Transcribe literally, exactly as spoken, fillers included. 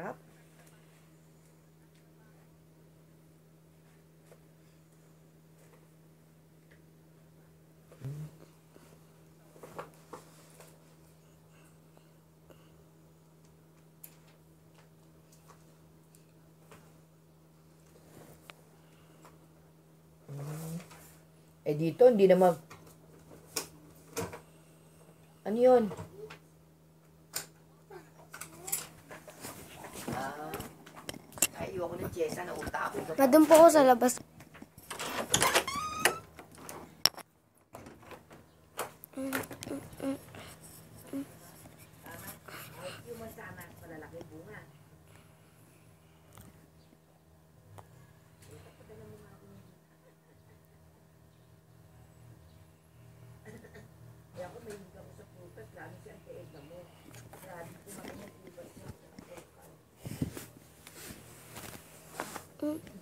Sarap. Eh dito, hindi naman. Ano yun? Ah, ay, ayoko ng Chesa na utak. Madun po ako sa labas. Yung masama, malalaki bunga. Kaya ako may hindi ako sa prutas, lalo si Ante Edna mo. Grabe ko naman yung prutas niya.